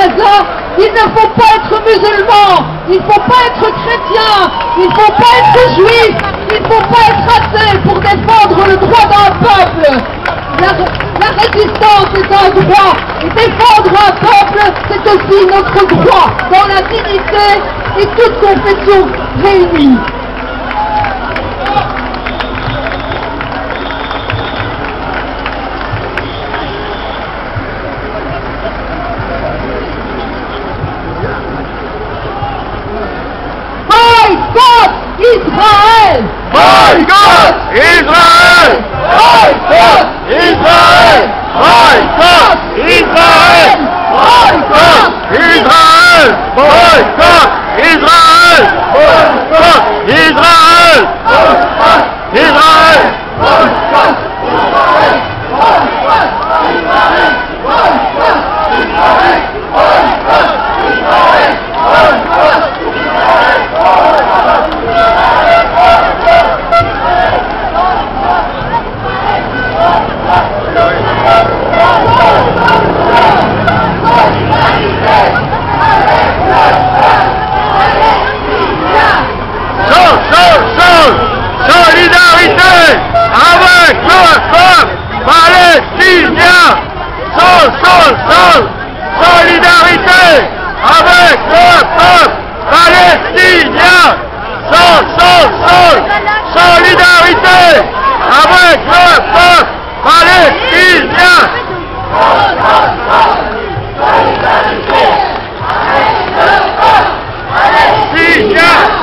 Gaza, il ne faut pas être musulman, il ne faut pas être chrétien, il ne faut pas être juif, il ne faut pas être athée pour défendre le droit d'un peuple. La résistance est un droit, et défendre un peuple, c'est aussi notre droit, dans la dignité et toute confession réunie. Israël! Boycott Israël! Boycott Israël! Boycott Israël! Boycott Israël! Boycott Israël! Boycott Israël! Boycott Israël! Boycott Israël! Boycott Israël! Boycott Israël! Boycott Israël! Boycott Israël! Solidarité avec le peuple palestinien. Solidarité avec le peuple palestinien. Solidarité avec le peuple palestinien. Solidarité avec le peuple palestinien.